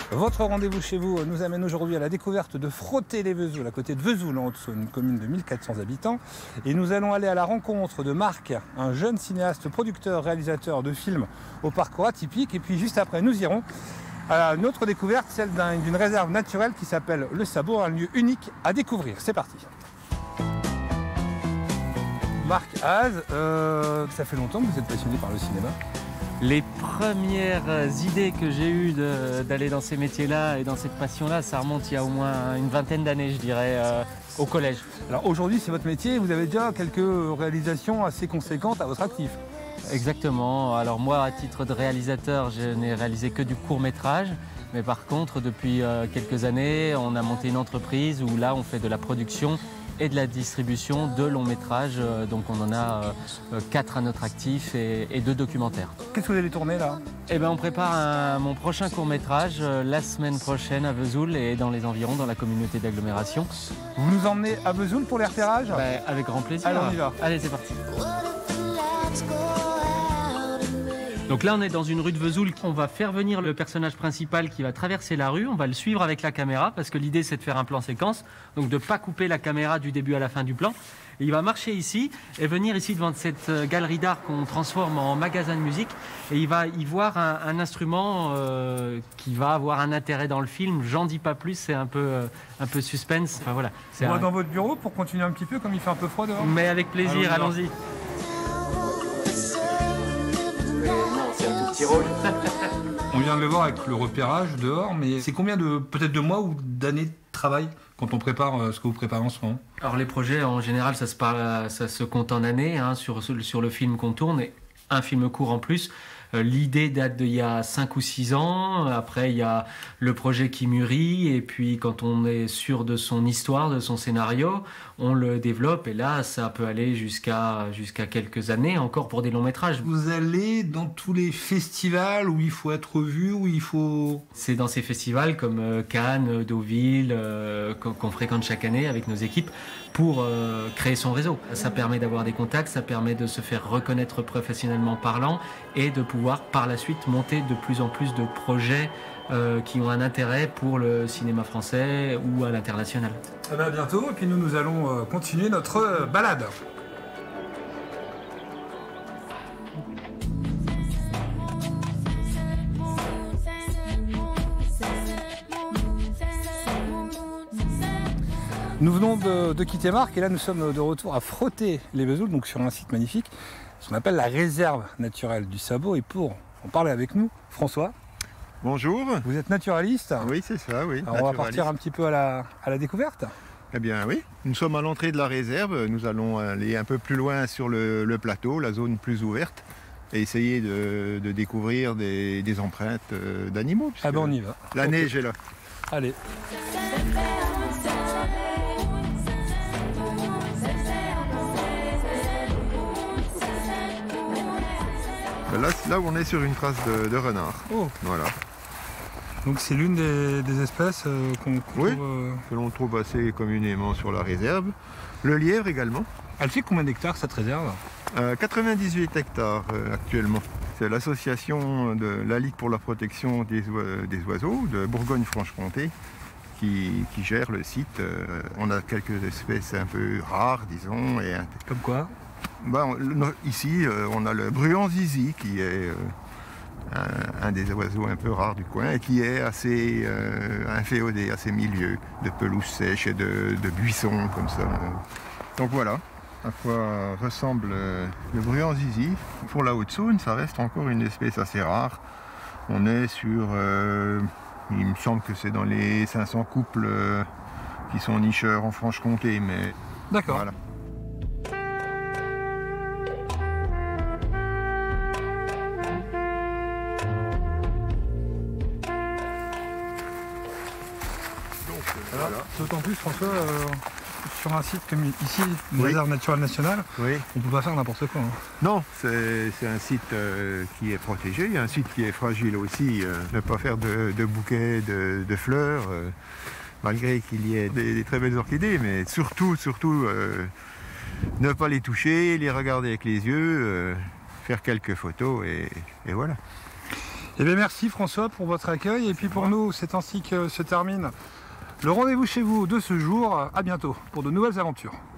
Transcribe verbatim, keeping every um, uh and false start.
Votre rendez-vous chez vous nous amène aujourd'hui à la découverte de Frotter-les-Vesoul, à côté de Vesoul, en Haute-Saône, une commune de mille quatre cents habitants. Et nous allons aller à la rencontre de Marc, un jeune cinéaste, producteur, réalisateur de films au parcours atypique. Et puis juste après, nous irons à une autre découverte, celle d'un, d'une réserve naturelle qui s'appelle Le Sabot, un lieu unique à découvrir. C'est parti. Marc Haze, euh, ça fait longtemps que vous êtes passionné par le cinéma? Les premières idées que j'ai eues d'aller dans ces métiers-là et dans cette passion-là, ça remonte il y a au moins une vingtaine d'années, je dirais, euh, au collège. Alors aujourd'hui, c'est votre métier, vous avez déjà quelques réalisations assez conséquentes à votre actif. Exactement. Alors moi, à titre de réalisateur, je n'ai réalisé que du court-métrage. Mais par contre, depuis euh, quelques années, on a monté une entreprise où là, on fait de la production et de la distribution de longs métrages. Donc on en a euh, quatre à notre actif et, et deux documentaires. Qu'est-ce que vous allez tourner là? Eh ben, on prépare un, mon prochain court-métrage euh, la semaine prochaine à Vesoul et dans les environs, dans la communauté d'agglomération. Vous nous emmenez à Vesoul pour les repérages? Ben, avec grand plaisir. Alors on y va. Allez, c'est parti. Donc là, on est dans une rue de Vesoul. On va faire venir le personnage principal qui va traverser la rue. On va le suivre avec la caméra parce que l'idée, c'est de faire un plan séquence. Donc de ne pas couper la caméra du début à la fin du plan. Et il va marcher ici et venir ici devant cette galerie d'art qu'on transforme en magasin de musique. Et il va y voir un, un instrument euh, qui va avoir un intérêt dans le film. J'en dis pas plus, c'est un peu, euh, un peu suspense. Enfin, voilà. On va un... dans votre bureau pour continuer un petit peu comme il fait un peu froid dehors. Mais avec plaisir, allons-y. On vient de le voir avec le repérage dehors, mais c'est combien de, peut-être de mois ou d'années de travail quand on prépare ce que vous préparez en ce moment? Alors les projets, en général, ça se, parle, ça se compte en années hein, sur, sur le film qu'on tourne, et un film court en plus. L'idée date d'il y a cinq ou six ans. Après, il y a le projet qui mûrit. Et puis, quand on est sûr de son histoire, de son scénario, on le développe. Et là, ça peut aller jusqu'à jusqu'à quelques années encore pour des longs métrages. Vous allez dans tous les festivals où il faut être vu, où il faut... C'est dans ces festivals comme Cannes, Deauville, euh, qu'on fréquente chaque année avec nos équipes pour euh, créer son réseau. Ça permet d'avoir des contacts, ça permet de se faire reconnaître professionnellement parlant et de pouvoir par la suite monter de plus en plus de projets euh, qui ont un intérêt pour le cinéma français ou à l'international. Eh bien, à bientôt, et puis nous, nous allons euh, continuer notre euh, balade. Nous venons de, de quitter Marc et là nous sommes de retour à Frotter-les-Vesoul, donc sur un site magnifique, ce qu'on appelle la réserve naturelle du Sabot. Et pour en parler avec nous, François. Bonjour. Vous êtes naturaliste? Oui, c'est ça, oui. Alors on va partir un petit peu à la, à la découverte. Eh bien oui, nous sommes à l'entrée de la réserve, nous allons aller un peu plus loin sur le, le plateau, la zone plus ouverte, et essayer de, de découvrir des, des empreintes d'animaux. Ah ben on y va. La okay. neige est là. Allez. Là, là on est sur une trace de, de renard. Oh. Voilà. Donc c'est l'une des, des espèces euh, qu'on qu oui, trouve... Euh... que l'on trouve assez communément sur la réserve. Le lièvre également. Elle fait combien d'hectares cette réserve? euh, quatre-vingt-dix-huit hectares euh, actuellement. C'est l'association de la Ligue pour la protection des, oi des oiseaux de Bourgogne-Franche-Comté qui, qui gère le site. Euh, on a quelques espèces un peu rares, disons. Et un... Comme quoi? Ben, on, ici, euh, on a le bruant zizi qui est euh, un, un des oiseaux un peu rares du coin et qui est assez euh, inféodé à ces milieux de pelouse sèche et de, de buissons comme ça. Donc voilà à quoi ressemble euh, le bruant zizi. Pour la Haute-Saône, ça reste encore une espèce assez rare. On est sur, euh, il me semble que c'est dans les cinq cents couples euh, qui sont nicheurs en Franche-Comté, mais d'accord. Voilà. D'autant plus, François, euh, sur un site comme ici, une oui. réserve naturelle nationale, oui. on ne peut pas faire n'importe quoi. Hein. Non, c'est un site euh, qui est protégé, un site qui est fragile aussi. Euh, ne pas faire de, de bouquets de, de fleurs, euh, malgré qu'il y ait des, des très belles orchidées, mais surtout, surtout, euh, ne pas les toucher, les regarder avec les yeux, euh, faire quelques photos et, et voilà. Eh bien, merci François pour votre accueil. Et puis pour nous, c'est ainsi que se termine le rendez-vous chez vous de ce jour. À bientôt pour de nouvelles aventures.